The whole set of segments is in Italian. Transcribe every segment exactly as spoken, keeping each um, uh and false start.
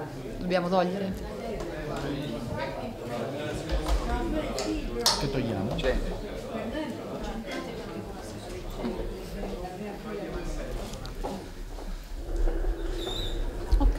Dobbiamo togliere? Che togliamo? C'è. Ok.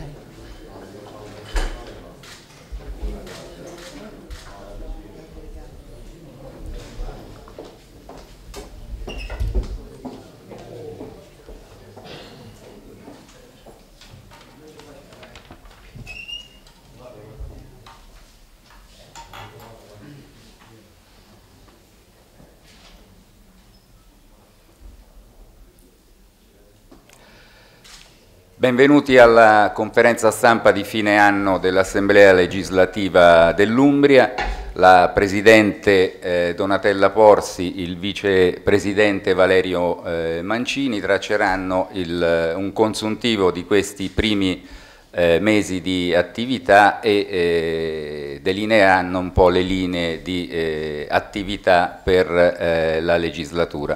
Benvenuti alla conferenza stampa di fine anno dell'Assemblea legislativa dell'Umbria. La Presidente eh, Donatella Porsi, il Vicepresidente Valerio eh, Mancini tracceranno il, un consuntivo di questi primi eh, mesi di attività e eh, delineeranno un po' le linee di eh, attività per eh, la legislatura.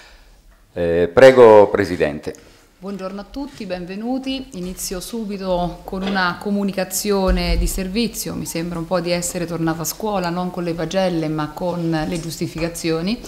Eh, prego Presidente. Buongiorno a tutti, benvenuti. Inizio subito con una comunicazione di servizio. Mi sembra un po' di essere tornata a scuola, non con le pagelle ma con le giustificazioni.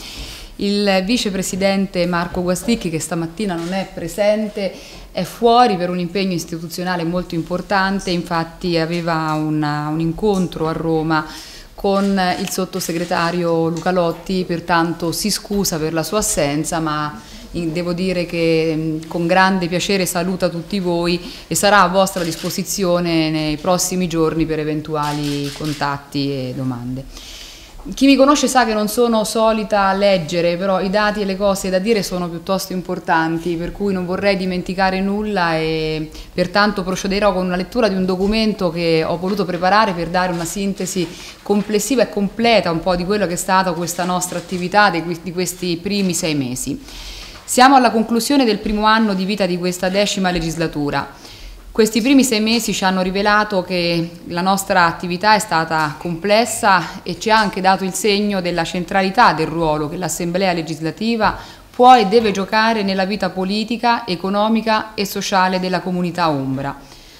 Il vicepresidente Marco Guasticchi, che stamattina non è presente, è fuori per un impegno istituzionale molto importante. Infatti aveva una, un incontro a Roma con il sottosegretario Luca Lotti, pertanto si scusa per la sua assenza, ma devo dire che con grande piacere saluta tutti voi e sarà a vostra disposizione nei prossimi giorni per eventuali contatti e domande. Chi mi conosce sa che non sono solita leggere, però i dati e le cose da dire sono piuttosto importanti, per cui non vorrei dimenticare nulla e pertanto procederò con una lettura di un documento che ho voluto preparare per dare una sintesi complessiva e completa un po' di quello che è stata questa nostra attività di questi primi sei mesi. Siamo alla conclusione del primo anno di vita di questa decima legislatura. Questi primi sei mesi ci hanno rivelato che la nostra attività è stata complessa e ci ha anche dato il segno della centralità del ruolo che l'Assemblea legislativa può e deve giocare nella vita politica, economica e sociale della comunità umbra.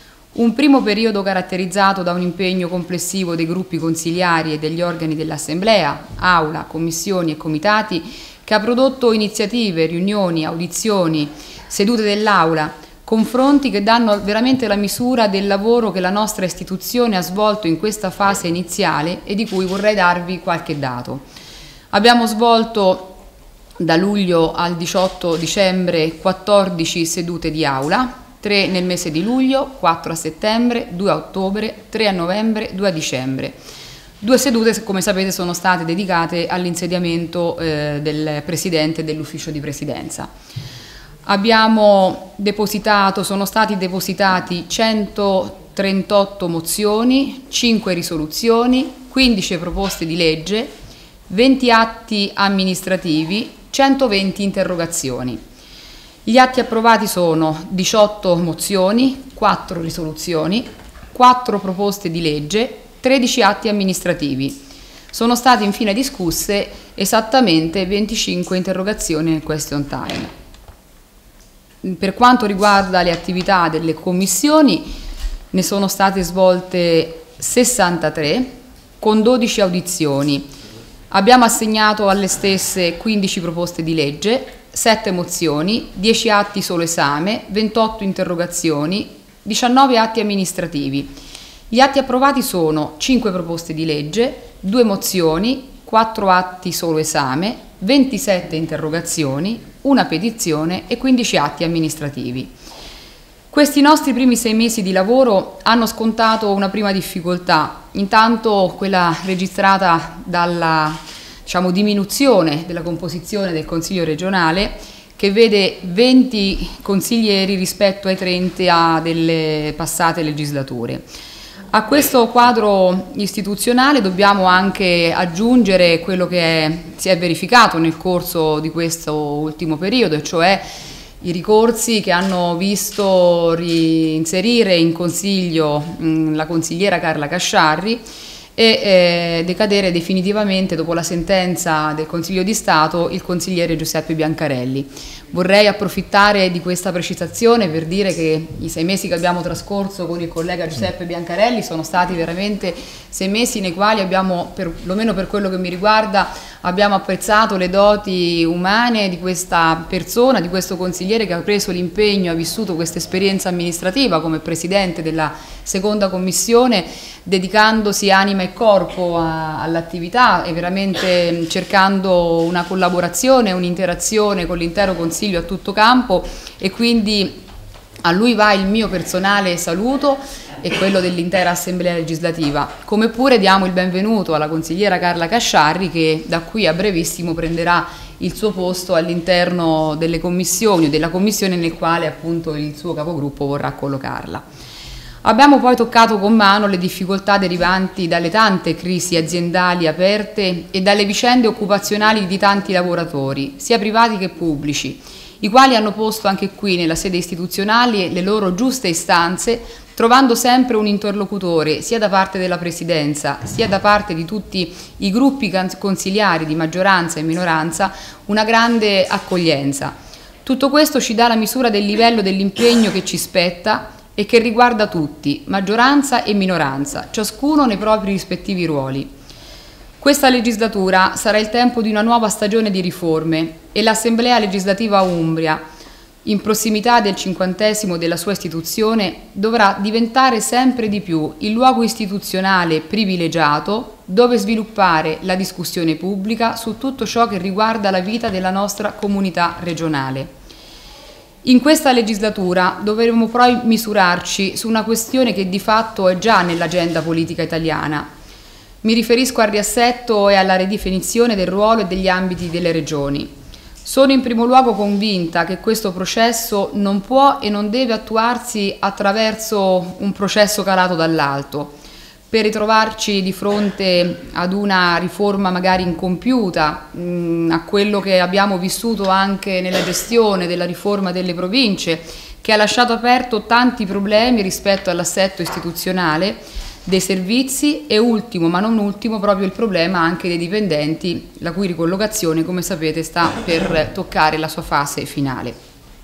Un primo periodo caratterizzato da un impegno complessivo dei gruppi consigliari e degli organi dell'Assemblea, Aula, Commissioni e Comitati, che ha prodotto iniziative, riunioni, audizioni, sedute dell'Aula, confronti che danno veramente la misura del lavoro che la nostra istituzione ha svolto in questa fase iniziale e di cui vorrei darvi qualche dato. Abbiamo svolto da luglio al diciotto dicembre quattordici sedute di Aula, tre nel mese di luglio, quattro a settembre, due a ottobre, tre a novembre, due a dicembre. Due sedute, come sapete, sono state dedicate all'insediamento eh, del Presidente dell'Ufficio di Presidenza. Abbiamo depositato, sono stati depositati centotrentotto mozioni, cinque risoluzioni, quindici proposte di legge, venti atti amministrativi, centoventi interrogazioni. Gli atti approvati sono diciotto mozioni, quattro risoluzioni, quattro proposte di legge, tredici atti amministrativi. Sono state infine discusse esattamente venticinque interrogazioni nel question time. Per quanto riguarda le attività delle commissioni, ne sono state svolte sessantatré con dodici audizioni. Abbiamo assegnato alle stesse quindici proposte di legge, sette mozioni, dieci atti solo esame, ventotto interrogazioni, diciannove atti amministrativi. Gli atti approvati sono cinque proposte di legge, due mozioni, quattro atti solo esame, ventisette interrogazioni, una petizione e quindici atti amministrativi. Questi nostri primi sei mesi di lavoro hanno scontato una prima difficoltà, intanto quella registrata dalla, diciamo, diminuzione della composizione del Consiglio regionale, che vede venti consiglieri rispetto ai trenta delle passate legislature. A questo quadro istituzionale dobbiamo anche aggiungere quello che è, si è verificato nel corso di questo ultimo periodo, e cioè i ricorsi che hanno visto reinserire in consiglio mh, la consigliera Carla Casciarri e eh, decadere definitivamente dopo la sentenza del Consiglio di Stato il consigliere Giuseppe Biancarelli. Vorrei approfittare di questa precisazione per dire che i sei mesi che abbiamo trascorso con il collega Giuseppe Biancarelli sono stati veramente sei mesi nei quali abbiamo, perlomeno per quello che mi riguarda, abbiamo apprezzato le doti umane di questa persona, di questo consigliere che ha preso l'impegno, ha vissuto questa esperienza amministrativa come presidente della seconda commissione, dedicandosi anima e corpo all'attività e veramente cercando una collaborazione, un'interazione con l'intero Consiglio a tutto campo, e quindi a lui va il mio personale saluto e quello dell'intera Assemblea legislativa, come pure diamo il benvenuto alla consigliera Carla Casciarri, che da qui a brevissimo prenderà il suo posto all'interno delle commissioni o della commissione nel quale appunto il suo capogruppo vorrà collocarla. Abbiamo poi toccato con mano le difficoltà derivanti dalle tante crisi aziendali aperte e dalle vicende occupazionali di tanti lavoratori, sia privati che pubblici, i quali hanno posto anche qui nella sede istituzionale le loro giuste istanze, trovando sempre un interlocutore sia da parte della Presidenza sia da parte di tutti i gruppi consiliari di maggioranza e minoranza, una grande accoglienza. Tutto questo ci dà la misura del livello dell'impegno che ci spetta e che riguarda tutti, maggioranza e minoranza, ciascuno nei propri rispettivi ruoli. Questa legislatura sarà il tempo di una nuova stagione di riforme e l'Assemblea legislativa umbria, in prossimità del cinquantesimo della sua istituzione, dovrà diventare sempre di più il luogo istituzionale privilegiato dove sviluppare la discussione pubblica su tutto ciò che riguarda la vita della nostra comunità regionale. In questa legislatura dovremo poi misurarci su una questione che di fatto è già nell'agenda politica italiana. Mi riferisco al riassetto e alla ridefinizione del ruolo e degli ambiti delle regioni. Sono in primo luogo convinta che questo processo non può e non deve attuarsi attraverso un processo calato dall'alto, per ritrovarci di fronte ad una riforma magari incompiuta, mh, a quello che abbiamo vissuto anche nella gestione della riforma delle province, che ha lasciato aperto tanti problemi rispetto all'assetto istituzionale dei servizi e ultimo, ma non ultimo, proprio il problema anche dei dipendenti, la cui ricollocazione, come sapete, sta per toccare la sua fase finale.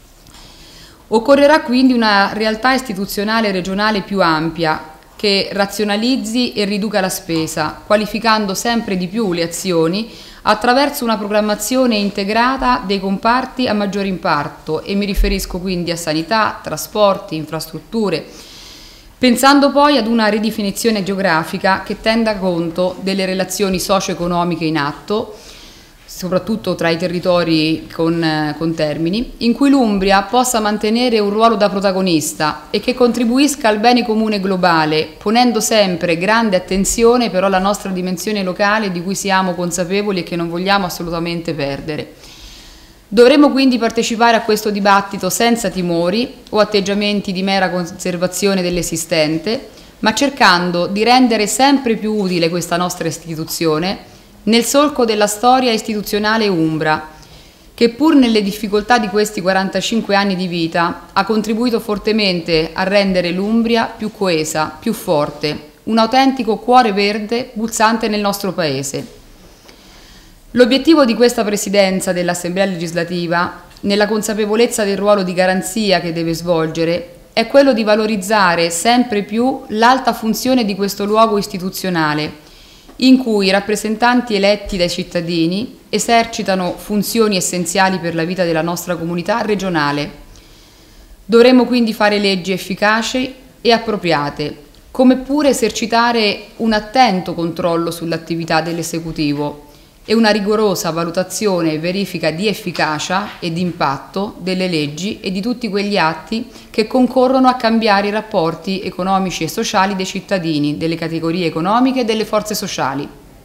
Occorrerà quindi una realtà istituzionale regionale più ampia, che razionalizzi e riduca la spesa, qualificando sempre di più le azioni attraverso una programmazione integrata dei comparti a maggiore impatto, e mi riferisco quindi a sanità, trasporti, infrastrutture, pensando poi ad una ridefinizione geografica che tenga conto delle relazioni socio-economiche in atto, soprattutto tra i territori con, con Termini, in cui l'Umbria possa mantenere un ruolo da protagonista e che contribuisca al bene comune globale, ponendo sempre grande attenzione però alla nostra dimensione locale di cui siamo consapevoli e che non vogliamo assolutamente perdere. Dovremo quindi partecipare a questo dibattito senza timori o atteggiamenti di mera conservazione dell'esistente, ma cercando di rendere sempre più utile questa nostra istituzione nel solco della storia istituzionale umbra, che pur nelle difficoltà di questi quarantacinque anni di vita ha contribuito fortemente a rendere l'Umbria più coesa, più forte, un autentico cuore verde pulsante nel nostro Paese. L'obiettivo di questa Presidenza dell'Assemblea legislativa, nella consapevolezza del ruolo di garanzia che deve svolgere, è quello di valorizzare sempre più l'alta funzione di questo luogo istituzionale, in cui i rappresentanti eletti dai cittadini esercitano funzioni essenziali per la vita della nostra comunità regionale. Dovremmo quindi fare leggi efficaci e appropriate, come pure esercitare un attento controllo sull'attività dell'esecutivo e una rigorosa valutazione e verifica di efficacia e di impatto delle leggi e di tutti quegli atti che concorrono a cambiare i rapporti economici e sociali dei cittadini, delle categorie economiche e delle forze sociali.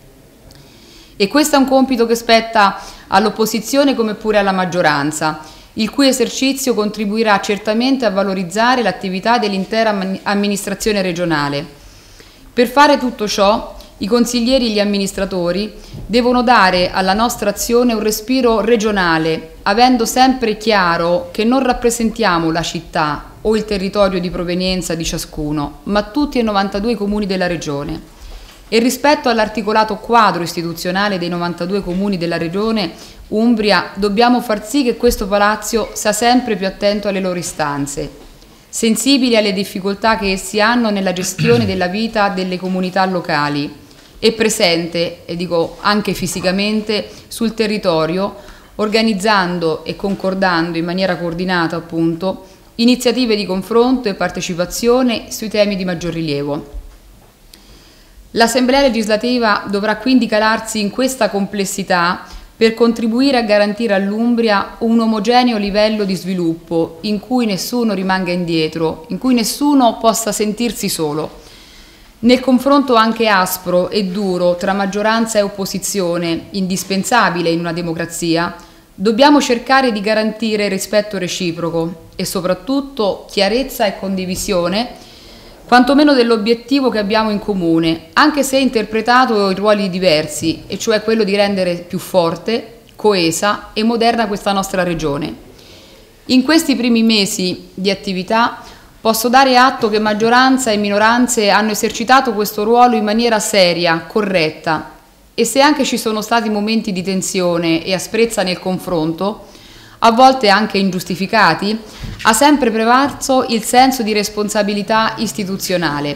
E questo è un compito che spetta all'opposizione come pure alla maggioranza, il cui esercizio contribuirà certamente a valorizzare l'attività dell'intera amministrazione regionale. Per fare tutto ciò, i consiglieri e gli amministratori devono dare alla nostra azione un respiro regionale, avendo sempre chiaro che non rappresentiamo la città o il territorio di provenienza di ciascuno, ma tutti e novantadue i comuni della regione. e rispetto all'articolato quadro istituzionale dei novantadue comuni della regione Umbria dobbiamo far sì che questo Palazzo sia sempre più attento alle loro istanze, sensibili alle difficoltà che essi hanno nella gestione della vita delle comunità locali e presente, e dico anche fisicamente, sul territorio, organizzando e concordando in maniera coordinata appunto iniziative di confronto e partecipazione sui temi di maggior rilievo. L'Assemblea legislativa dovrà quindi calarsi in questa complessità per contribuire a garantire all'Umbria un omogeneo livello di sviluppo in cui nessuno rimanga indietro, in cui nessuno possa sentirsi solo. Nel confronto anche aspro e duro tra maggioranza e opposizione, indispensabile in una democrazia, dobbiamo cercare di garantire rispetto reciproco e soprattutto chiarezza e condivisione, quantomeno dell'obiettivo che abbiamo in comune, anche se interpretato in ruoli diversi, e cioè quello di rendere più forte, coesa e moderna questa nostra regione. In questi primi mesi di attività posso dare atto che maggioranza e minoranze hanno esercitato questo ruolo in maniera seria, corretta, e se anche ci sono stati momenti di tensione e asprezza nel confronto, a volte anche ingiustificati, ha sempre prevalso il senso di responsabilità istituzionale.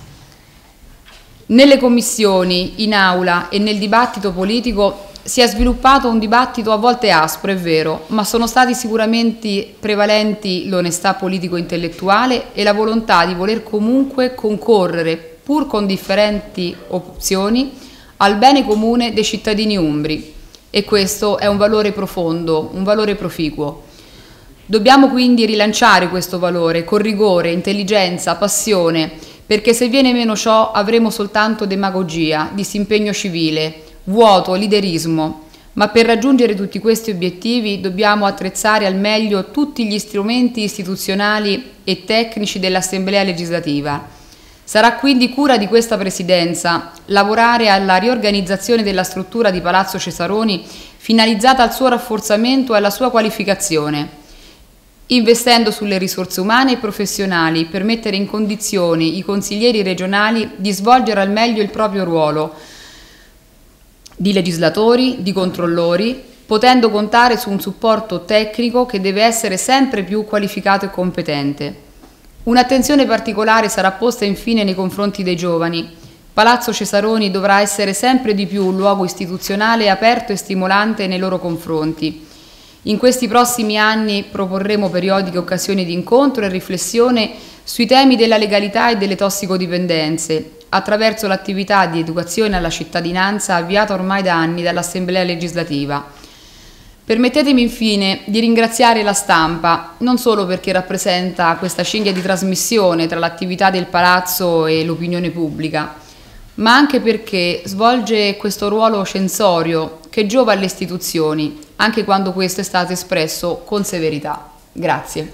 Nelle commissioni, in aula e nel dibattito politico si è sviluppato un dibattito a volte aspro, è vero, ma sono stati sicuramente prevalenti l'onestà politico-intellettuale e la volontà di voler comunque concorrere, pur con differenti opzioni, al bene comune dei cittadini umbri. E questo è un valore profondo, un valore proficuo. Dobbiamo quindi rilanciare questo valore con rigore, intelligenza, passione, perché se viene meno ciò avremo soltanto demagogia, disimpegno civile, vuoto, liderismo. Ma per raggiungere tutti questi obiettivi dobbiamo attrezzare al meglio tutti gli strumenti istituzionali e tecnici dell'Assemblea legislativa. Sarà quindi cura di questa Presidenza lavorare alla riorganizzazione della struttura di Palazzo Cesaroni finalizzata al suo rafforzamento e alla sua qualificazione, investendo sulle risorse umane e professionali per mettere in condizioni i consiglieri regionali di svolgere al meglio il proprio ruolo di legislatori, di controllori, potendo contare su un supporto tecnico che deve essere sempre più qualificato e competente. Un'attenzione particolare sarà posta infine nei confronti dei giovani. Palazzo Cesaroni dovrà essere sempre di più un luogo istituzionale aperto e stimolante nei loro confronti. In questi prossimi anni proporremo periodiche occasioni di incontro e riflessione sui temi della legalità e delle tossicodipendenze, attraverso l'attività di educazione alla cittadinanza avviata ormai da anni dall'Assemblea legislativa. Permettetemi infine di ringraziare la stampa, non solo perché rappresenta questa cinghia di trasmissione tra l'attività del Palazzo e l'opinione pubblica, ma anche perché svolge questo ruolo censorio che giova alle istituzioni, anche quando questo è stato espresso con severità. Grazie.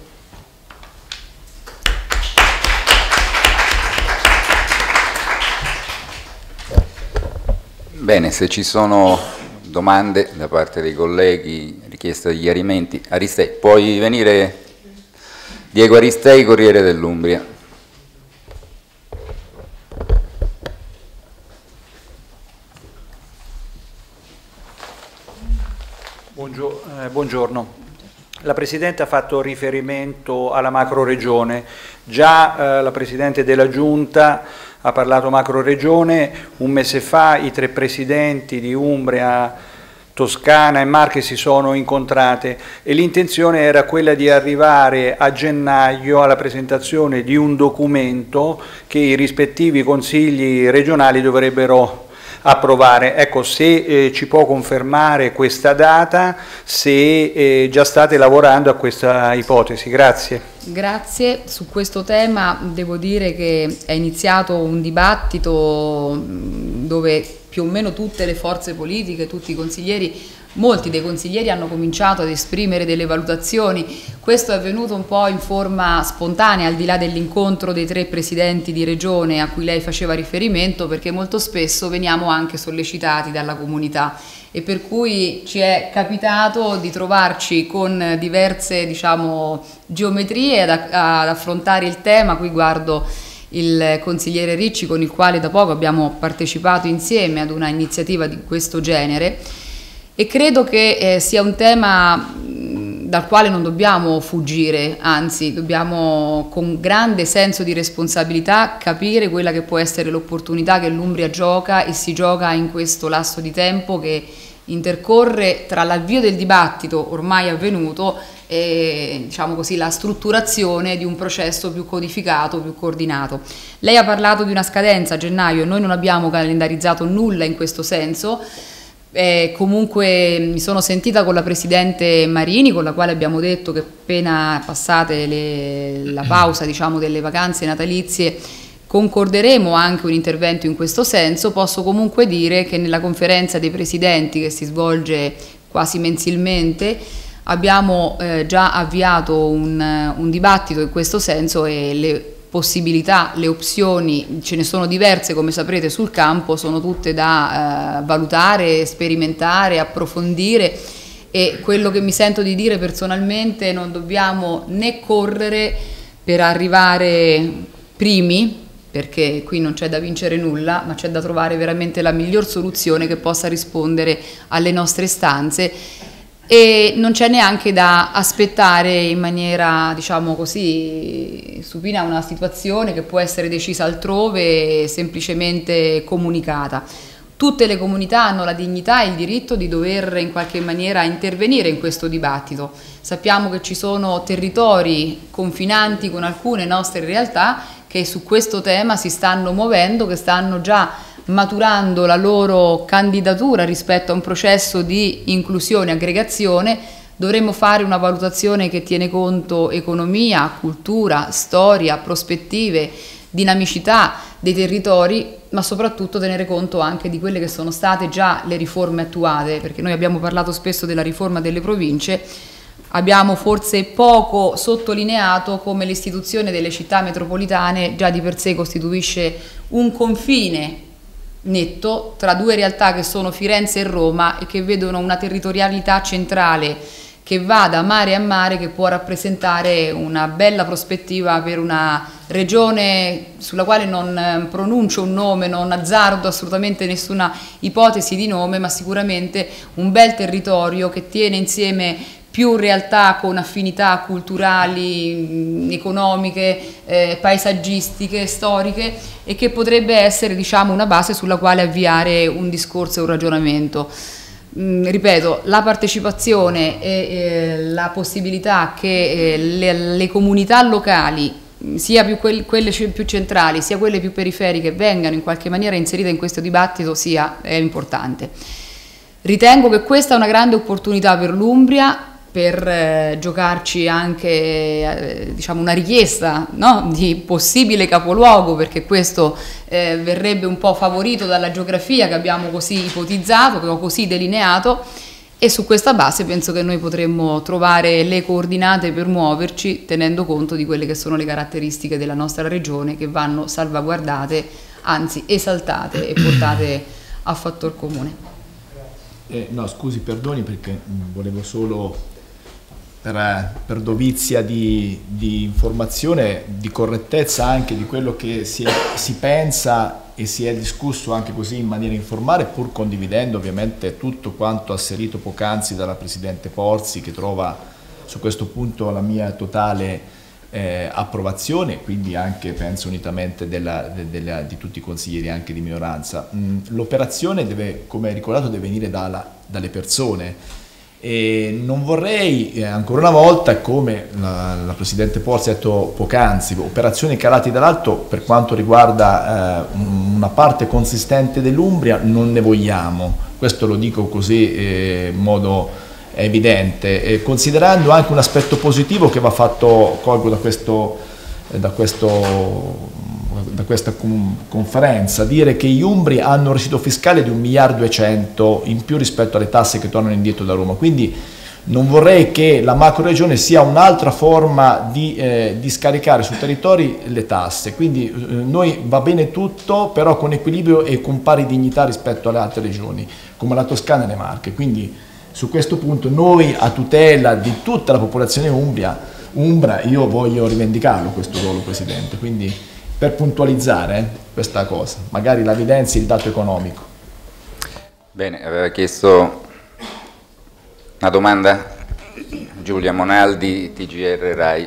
Bene, se ci sono domande da parte dei colleghi, richiesta di chiarimenti. Aristei, puoi venire? Diego Aristei, Corriere dell'Umbria. Buongiorno. Eh, buongiorno. La Presidente ha fatto riferimento alla macroregione. Già eh, la Presidente della Giunta ha parlato macroregione. Un mese fa i tre Presidenti di Umbria, Toscana e Marche si sono incontrate e l'intenzione era quella di arrivare a gennaio alla presentazione di un documento che i rispettivi consigli regionali dovrebbero approvare. Ecco, se eh, ci può confermare questa data, se eh, già state lavorando a questa ipotesi. Grazie. Grazie. Su questo tema devo dire che è iniziato un dibattito dove più o meno tutte le forze politiche, tutti i consiglieri, molti dei consiglieri hanno cominciato ad esprimere delle valutazioni. Questo è avvenuto un po' in forma spontanea, al di là dell'incontro dei tre presidenti di regione a cui lei faceva riferimento, perché molto spesso veniamo anche sollecitati dalla comunità e per cui ci è capitato di trovarci con diverse, diciamo, geometrie ad, ad affrontare il tema. Qui guardo il consigliere Ricci, con il quale da poco abbiamo partecipato insieme ad una iniziativa di questo genere, e credo che eh, sia un tema mh, dal quale non dobbiamo fuggire, anzi dobbiamo con grande senso di responsabilità capire quella che può essere l'opportunità che l'Umbria gioca e si gioca in questo lasso di tempo che intercorre tra l'avvio del dibattito ormai avvenuto e, diciamo così, la strutturazione di un processo più codificato, più coordinato. Lei ha parlato di una scadenza a gennaio, noi non abbiamo calendarizzato nulla in questo senso. Eh, comunque mi sono sentita con la Presidente Marini, con la quale abbiamo detto che appena passate le, la pausa, diciamo, delle vacanze natalizie concorderemo anche un intervento in questo senso. Posso comunque dire che nella conferenza dei presidenti che si svolge quasi mensilmente abbiamo eh, già avviato un, un dibattito in questo senso, e le possibilità, le opzioni, ce ne sono diverse come saprete sul campo, sono tutte da eh, valutare, sperimentare, approfondire, e quello che mi sento di dire personalmente: non dobbiamo né correre per arrivare primi, perché qui non c'è da vincere nulla, ma c'è da trovare veramente la miglior soluzione che possa rispondere alle nostre istanze, e non c'è neanche da aspettare in maniera, diciamo così, supina una situazione che può essere decisa altrove e semplicemente comunicata. Tutte le comunità hanno la dignità e il diritto di dover in qualche maniera intervenire in questo dibattito. Sappiamo che ci sono territori confinanti con alcune nostre realtà che su questo tema si stanno muovendo, che stanno già maturando la loro candidatura rispetto a un processo di inclusione e aggregazione. Dovremmo fare una valutazione che tiene conto economia, cultura, storia, prospettive, dinamicità dei territori, ma soprattutto tenere conto anche di quelle che sono state già le riforme attuate, perché noi abbiamo parlato spesso della riforma delle province, abbiamo forse poco sottolineato come l'istituzione delle città metropolitane già di per sé costituisce un confine netto tra due realtà che sono Firenze e Roma, e che vedono una territorialità centrale che va da mare a mare, che può rappresentare una bella prospettiva per una regione sulla quale non pronuncio un nome, non azzardo assolutamente nessuna ipotesi di nome, ma sicuramente un bel territorio che tiene insieme più realtà con affinità culturali, economiche, eh, paesaggistiche, storiche, e che potrebbe essere, diciamo, una base sulla quale avviare un discorso e un ragionamento. Mm, ripeto, la partecipazione e eh, la possibilità che eh, le, le comunità locali, sia più quelle, quelle più centrali sia quelle più periferiche, vengano in qualche maniera inserite in questo dibattito sia è importante. Ritengo che questa è una grande opportunità per l'Umbria, per eh, giocarci anche eh, diciamo una richiesta, no? Di possibile capoluogo, perché questo eh, verrebbe un po' favorito dalla geografia che abbiamo così ipotizzato, che ho così delineato, e su questa base penso che noi potremmo trovare le coordinate per muoverci, tenendo conto di quelle che sono le caratteristiche della nostra regione, che vanno salvaguardate, anzi esaltate e portate a fattor comune. Eh, no, scusi, perdoni, perché mh, volevo solo per, per dovizia di, di informazione, di correttezza anche di quello che si, è, si pensa e si è discusso anche così in maniera informale, pur condividendo ovviamente tutto quanto asserito poc'anzi dalla Presidente Porzi, che trova su questo punto la mia totale eh, approvazione, quindi anche penso unitamente della, de, della, di tutti i consiglieri anche di minoranza. L'operazione deve, come hai ricordato, deve venire dalla, dalle persone. E non vorrei eh, ancora una volta, come la, la Presidente Porzi ha detto poc'anzi, operazioni calate dall'alto per quanto riguarda eh, una parte consistente dell'Umbria non ne vogliamo, questo lo dico così eh, in modo evidente, eh, considerando anche un aspetto positivo che va fatto, colgo da questo, eh, da questo da questa conferenza, dire che gli umbri hanno un residuo fiscale di un miliardo e cento in più rispetto alle tasse che tornano indietro da Roma, quindi non vorrei che la macro regione sia un'altra forma di, eh, di scaricare sui territori le tasse, quindi eh, noi va bene tutto, però con equilibrio e con pari dignità rispetto alle altre regioni come la Toscana e le Marche, quindi su questo punto noi, a tutela di tutta la popolazione umbria, umbra, io voglio rivendicarlo questo ruolo, Presidente, quindi per puntualizzare questa cosa, magari la evidenza, il dato economico. Bene, aveva chiesto una domanda Giulia Monaldi, T G R Rai.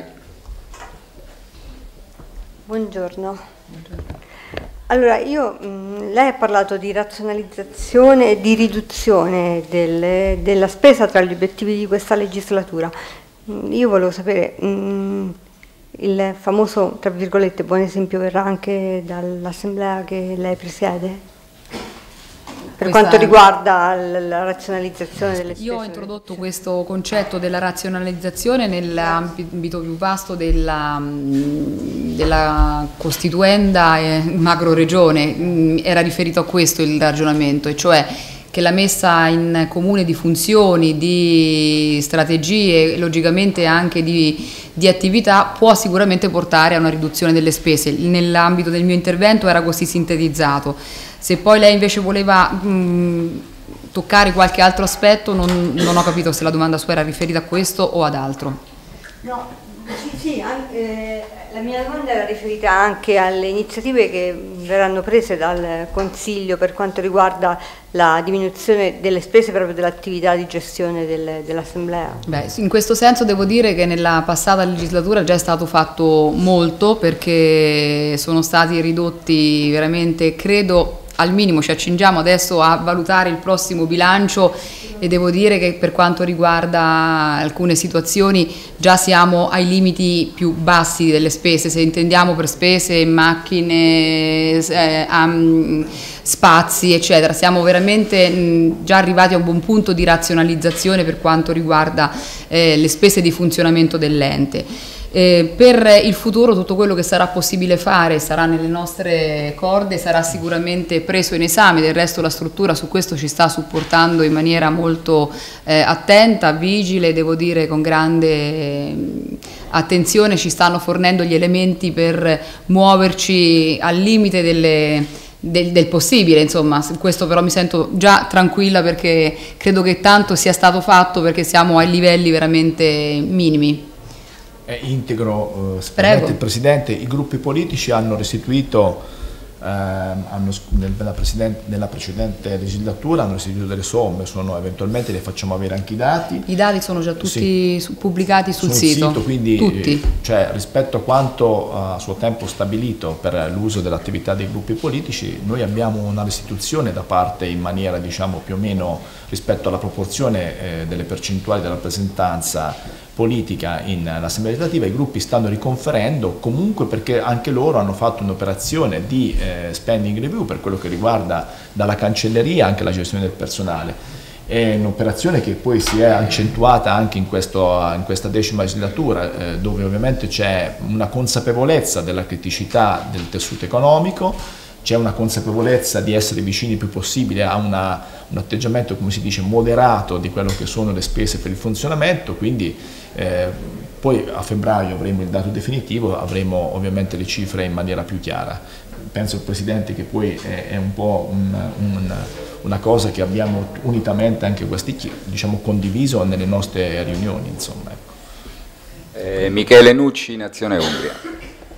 Buongiorno. Allora, io, mh, lei ha parlato di razionalizzazione e di riduzione delle, della spesa tra gli obiettivi di questa legislatura. Mh, io volevo sapere, mh, il famoso, tra virgolette, buon esempio verrà anche dall'assemblea che lei presiede? Per Questa... quanto riguarda la razionalizzazione delle spese? Io ho introdotto questo concetto della razionalizzazione nell'ambito più vasto della, della costituenda macro regione. Era riferito a questo il ragionamento, e cioè che la messa in comune di funzioni, di strategie e logicamente anche di, di attività può sicuramente portare a una riduzione delle spese. Nell'ambito del mio intervento era così sintetizzato. Se poi lei invece voleva mh, toccare qualche altro aspetto, non, non ho capito se la domanda sua era riferita a questo o ad altro. No, sì, sì, anche, eh, la mia domanda era riferita anche alle iniziative che verranno prese dal Consiglio per quanto riguarda la diminuzione delle spese proprio dell'attività di gestione del, dell'Assemblea. Beh, in questo senso devo dire che nella passata legislatura già è stato fatto molto, perché sono stati ridotti veramente, credo, al minimo. Ci accingiamo adesso a valutare il prossimo bilancio e devo dire che per quanto riguarda alcune situazioni già siamo ai limiti più bassi delle spese, se intendiamo per spese, macchine, eh, um, spazi eccetera. Siamo veramente mh, già arrivati a un buon punto di razionalizzazione per quanto riguarda eh, le spese di funzionamento dell'ente. Eh, per il futuro tutto quello che sarà possibile fare sarà nelle nostre corde, sarà sicuramente preso in esame. Del resto la struttura su questo ci sta supportando in maniera molto eh, attenta, vigile, devo dire con grande eh, attenzione. Ci stanno fornendo gli elementi per muoverci al limite delle, del, del possibile, insomma. Questo però mi sento già tranquilla, perché credo che tanto sia stato fatto, perché siamo ai livelli veramente minimi. Eh, integro eh, il Presidente, i gruppi politici hanno restituito, eh, hanno, nella, nella precedente legislatura hanno restituito delle somme, sono, eventualmente le facciamo avere anche i dati. I dati sono già tutti sì. pubblicati sul sul sito, sito, quindi tutti. Eh, cioè, rispetto a quanto a suo tempo stabilito per l'uso dell'attività dei gruppi politici, noi abbiamo una restituzione da parte in maniera, diciamo, più o meno rispetto alla proporzione eh, delle percentuali della rappresentanza politica in Assemblea legislativa. I gruppi stanno riconferendo comunque, perché anche loro hanno fatto un'operazione di eh, spending review per quello che riguarda dalla cancelleria anche la gestione del personale. È un'operazione che poi si è accentuata anche in, questo, in questa decima legislatura, eh, dove ovviamente c'è una consapevolezza della criticità del tessuto economico, c'è una consapevolezza di essere vicini il più possibile a una, un atteggiamento, come si dice, moderato di quello che sono le spese per il funzionamento. Quindi eh, poi a febbraio avremo il dato definitivo, avremo ovviamente le cifre in maniera più chiara. Penso al Presidente che poi è, è un po' un, un, una cosa che abbiamo unitamente anche questi, diciamo, condiviso nelle nostre riunioni, insomma. Ecco. Eh, Michele Nucci, Nazione Umbria.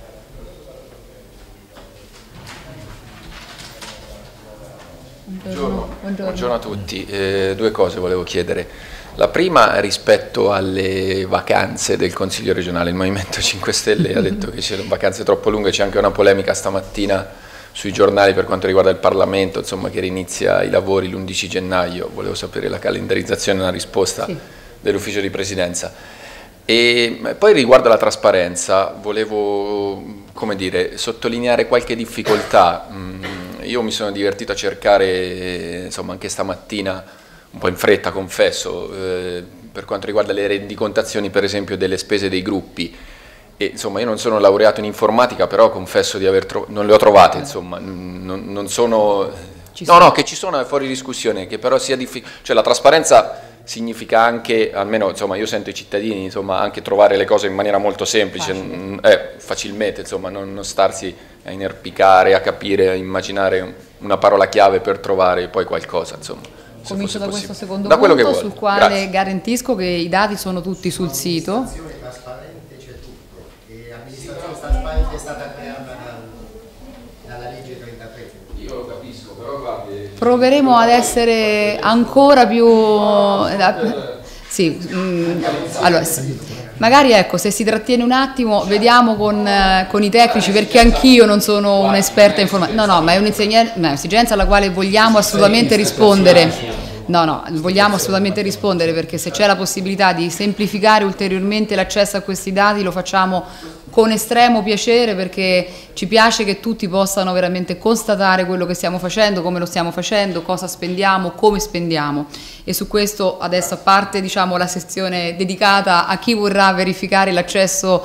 Buongiorno, buongiorno. Buongiorno a tutti. Eh, due cose volevo chiedere. La prima rispetto alle vacanze del Consiglio regionale. Il Movimento cinque Stelle ha detto che c'erano vacanze troppo lunghe, c'è anche una polemica stamattina sui giornali per quanto riguarda il Parlamento, insomma, che rinizia i lavori l'undici gennaio. Volevo sapere la calendarizzazione e una risposta sì. dell'ufficio di presidenza. E poi riguardo alla trasparenza, volevo, come dire, sottolineare qualche difficoltà. Io mi sono divertito a cercare, insomma, anche stamattina, un po' in fretta, confesso, eh, per quanto riguarda le rendicontazioni, per esempio, delle spese dei gruppi. E, insomma, io non sono laureato in informatica, però confesso di aver trovato, non le ho trovate, insomma, non, non sono... Ci no, sono. no, che ci sono, è fuori discussione, che però sia difficile, cioè la trasparenza significa anche, almeno, insomma, io sento i cittadini, insomma, anche trovare le cose in maniera molto semplice, eh, facilmente, insomma, non, non starsi a inerpicare, a capire, a immaginare una parola chiave per trovare poi qualcosa, insomma. Comincio da questo secondo da punto, che sul quale Grazie. garantisco che i dati sono tutti sul sito. Amministrazione trasparente c'è tutto, e amministrazione trasparente è stata creata dal dalla legge trentatré. Io lo capisco, però guardi... Proveremo ad essere ancora più... Sì, mh, allora, sì. Magari ecco, se si trattiene un attimo, vediamo con, eh, con i tecnici, perché anch'io non sono un'esperta in informatica. No, no, ma è un'esigenza alla quale vogliamo assolutamente rispondere. No, no, vogliamo assolutamente rispondere, perché se c'è la possibilità di semplificare ulteriormente l'accesso a questi dati lo facciamo con estremo piacere, perché ci piace che tutti possano veramente constatare quello che stiamo facendo, come lo stiamo facendo, cosa spendiamo, come spendiamo. E su questo adesso, a parte diciamo la sezione dedicata a chi vorrà verificare l'accesso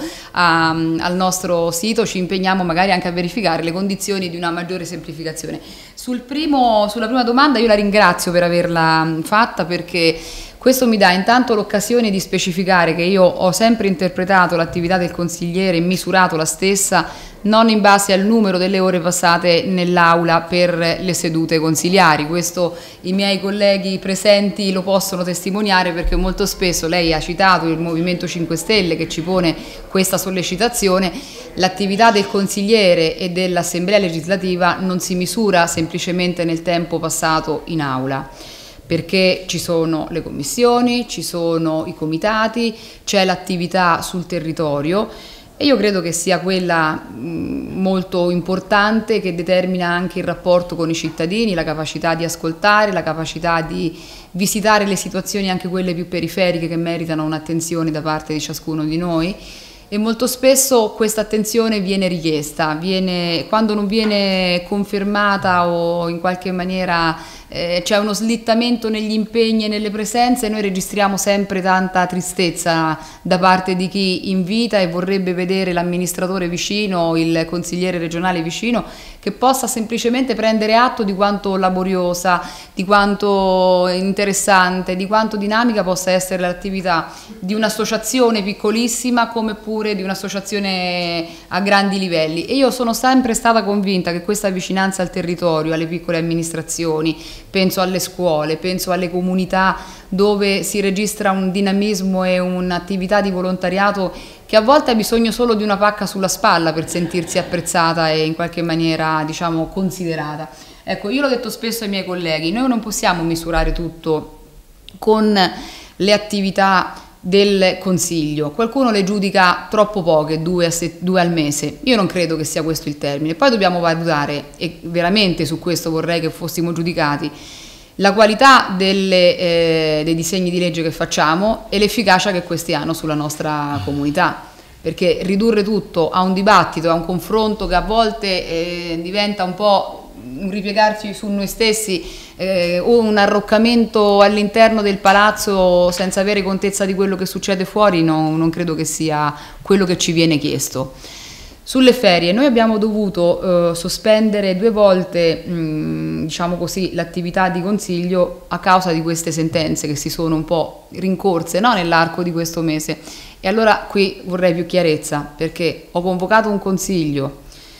al nostro sito, ci impegniamo magari anche a verificare le condizioni di una maggiore semplificazione. Sul primo, sulla prima domanda io la ringrazio per averla fatta, perché questo mi dà intanto l'occasione di specificare che io ho sempre interpretato l'attività del consigliere e misurato la stessa non in base al numero delle ore passate nell'aula per le sedute consiliari. Questo i miei colleghi presenti lo possono testimoniare, perché molto spesso lei ha citato il Movimento cinque Stelle che ci pone questa sollecitazione. L'attività del consigliere e dell'Assemblea legislativa non si misura semplicemente nel tempo passato in aula, perché ci sono le commissioni, ci sono i comitati, c'è l'attività sul territorio, e io credo che sia quella mh, molto importante, che determina anche il rapporto con i cittadini, la capacità di ascoltare, la capacità di visitare le situazioni, anche quelle più periferiche, che meritano un'attenzione da parte di ciascuno di noi. E molto spesso questa attenzione viene richiesta, viene, quando non viene confermata o in qualche maniera eh, c'è uno slittamento negli impegni e nelle presenze, noi registriamo sempre tanta tristezza da parte di chi invita e vorrebbe vedere l'amministratore vicino, il consigliere regionale vicino, che possa semplicemente prendere atto di quanto laboriosa, di quanto interessante, di quanto dinamica possa essere l'attività di un'associazione piccolissima come pure di un'associazione a grandi livelli. E io sono sempre stata convinta che questa vicinanza al territorio, alle piccole amministrazioni, penso alle scuole, penso alle comunità dove si registra un dinamismo e un'attività di volontariato che a volte ha bisogno solo di una pacca sulla spalla per sentirsi apprezzata e in qualche maniera, diciamo, considerata. Ecco, io l'ho detto spesso ai miei colleghi, noi non possiamo misurare tutto con le attività del Consiglio. Qualcuno le giudica troppo poche, due, a set, due al mese. Io non credo che sia questo il termine. Poi dobbiamo valutare, e veramente su questo vorrei che fossimo giudicati, la qualità delle, eh, dei disegni di legge che facciamo e l'efficacia che questi hanno sulla nostra comunità, perché ridurre tutto a un dibattito, a un confronto che a volte eh, diventa un po' un ripiegarci su noi stessi eh, o un arroccamento all'interno del palazzo senza avere contezza di quello che succede fuori, no, non credo che sia quello che ci viene chiesto. Sulle ferie noi abbiamo dovuto eh, sospendere due volte mh, diciamo così, l'attività di consiglio a causa di queste sentenze che si sono un po' rincorse, no, nell'arco di questo mese. E allora qui vorrei più chiarezza, perché ho convocato un consiglio,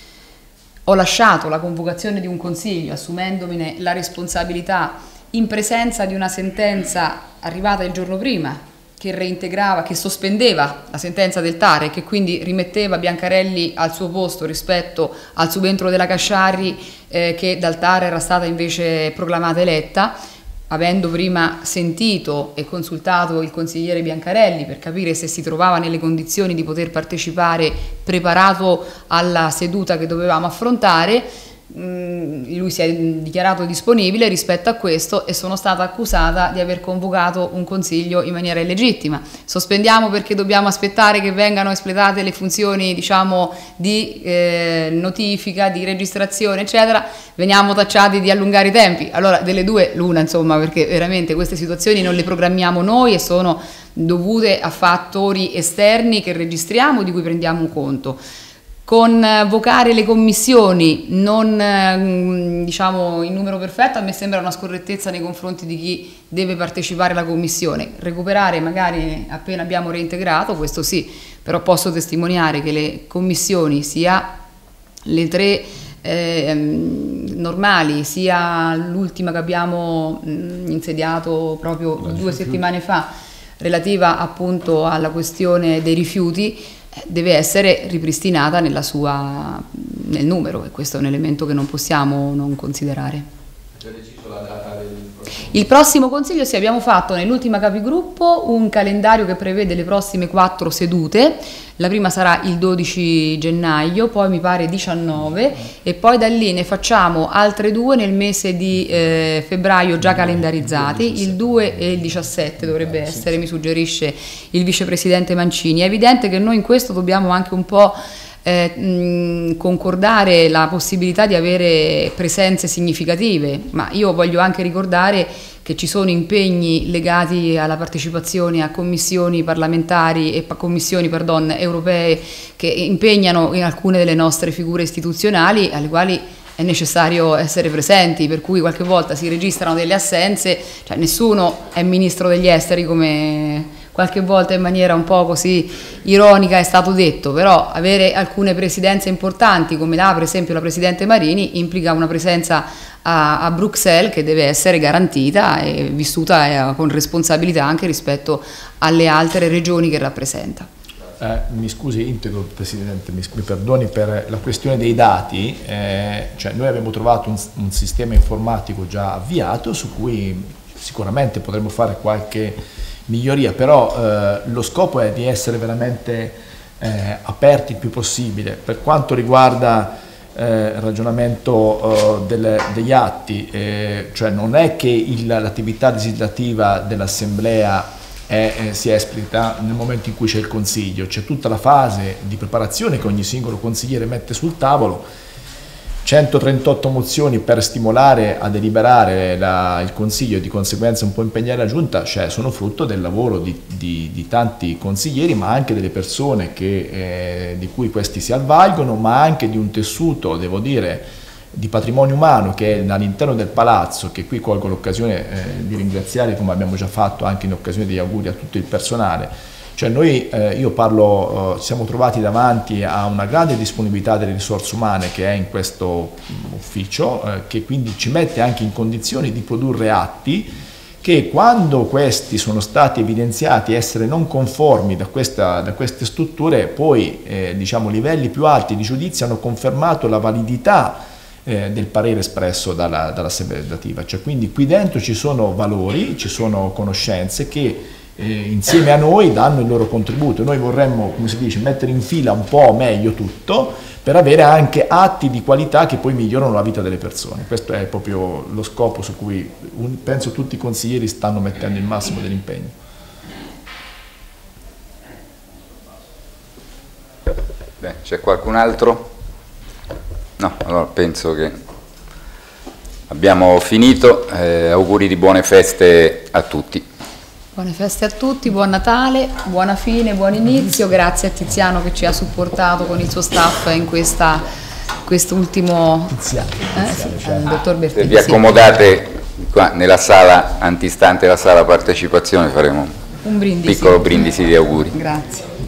ho lasciato la convocazione di un consiglio assumendomene la responsabilità in presenza di una sentenza arrivata il giorno prima, che reintegrava, che sospendeva la sentenza del Tare, che quindi rimetteva Biancarelli al suo posto rispetto al subentro della Casciari, eh, che dal Tare era stata invece proclamata eletta, avendo prima sentito e consultato il consigliere Biancarelli per capire se si trovava nelle condizioni di poter partecipare preparato alla seduta che dovevamo affrontare. Lui si è dichiarato disponibile rispetto a questo e sono stata accusata di aver convocato un consiglio in maniera illegittima. Sospendiamo perché dobbiamo aspettare che vengano espletate le funzioni, diciamo, di eh, notifica, di registrazione, eccetera. Veniamo tacciati di allungare i tempi. Allora, delle due l'una, insomma, perché veramente queste situazioni non le programmiamo noi e sono dovute a fattori esterni che registriamo, di cui prendiamo conto. Convocare le commissioni non, diciamo, in numero perfetto a me sembra una scorrettezza nei confronti di chi deve partecipare alla commissione. Recuperare magari appena abbiamo reintegrato, questo sì, però posso testimoniare che le commissioni, sia le tre eh, normali, sia l'ultima che abbiamo mh, insediato proprio due settimane fa, relativa appunto alla questione dei rifiuti, deve essere ripristinata nella sua nel numero, e questo è un elemento che non possiamo non considerare. Avete deciso la data del prossimo? Il prossimo Consiglio, sì, abbiamo fatto nell'ultima capigruppo un calendario che prevede le prossime quattro sedute. La prima sarà il dodici gennaio, poi mi pare diciannove, e poi da lì ne facciamo altre due nel mese di eh, febbraio già calendarizzati, il due e il diciassette dovrebbe essere, mi suggerisce il vicepresidente Mancini. È evidente che noi in questo dobbiamo anche un po' Eh, mh, concordare la possibilità di avere presenze significative, ma io voglio anche ricordare che ci sono impegni legati alla partecipazione a commissioni parlamentari e commissioni pardon, europee che impegnano in alcune delle nostre figure istituzionali alle quali è necessario essere presenti, per cui qualche volta si registrano delle assenze, cioè nessuno è ministro degli esteri come qualche volta in maniera un po' così ironica è stato detto, però avere alcune presidenze importanti come la per esempio la Presidente Marini implica una presenza a, a Bruxelles che deve essere garantita e vissuta eh, con responsabilità anche rispetto alle altre regioni che rappresenta. Eh, mi scusi, integro Presidente, mi, mi perdoni per la questione dei dati, eh, cioè noi abbiamo trovato un, un sistema informatico già avviato su cui sicuramente potremmo fare qualche miglioria, però eh, lo scopo è di essere veramente eh, aperti il più possibile. Per quanto riguarda eh, il ragionamento eh, delle, degli atti, eh, cioè non è che l'attività legislativa dell'Assemblea è, eh, si esplica nel momento in cui c'è il Consiglio, c'è tutta la fase di preparazione che ogni singolo consigliere mette sul tavolo. centotrentotto mozioni per stimolare a deliberare la, il Consiglio e di conseguenza un po' impegnare la Giunta, cioè sono frutto del lavoro di, di, di tanti consiglieri, ma anche delle persone che, eh, di cui questi si avvalgono, ma anche di un tessuto, devo dire, di patrimonio umano che è all'interno del Palazzo, che qui colgo l'occasione eh, di ringraziare, come abbiamo già fatto anche in occasione degli auguri a tutto il personale. Cioè noi, eh, io parlo, eh, siamo trovati davanti a una grande disponibilità delle risorse umane che è in questo ufficio, eh, che quindi ci mette anche in condizioni di produrre atti che quando questi sono stati evidenziati essere non conformi da, questa, da queste strutture, poi eh, diciamo livelli più alti di giudizio hanno confermato la validità eh, del parere espresso dalla, dall'Assemblea legislativa. Cioè quindi qui dentro ci sono valori, ci sono conoscenze che Eh, insieme a noi danno il loro contributo. Noi vorremmo, come si dice, mettere in fila un po' meglio tutto per avere anche atti di qualità che poi migliorano la vita delle persone. Questo è proprio lo scopo su cui un, penso tutti i consiglieri stanno mettendo il massimo dell'impegno. Beh, c'è qualcun altro? No, allora penso che abbiamo finito. Eh, auguri di buone feste a tutti. Buone feste a tutti, buon Natale, buona fine, buon inizio, grazie a Tiziano che ci ha supportato con il suo staff in questa, quest'ultimo, Tiziano, eh, Tiziano, sì, cioè. il dottor Bertini. Se vi accomodate qua nella sala antistante la sala partecipazione faremo un brindisi. piccolo brindisi di auguri. Grazie.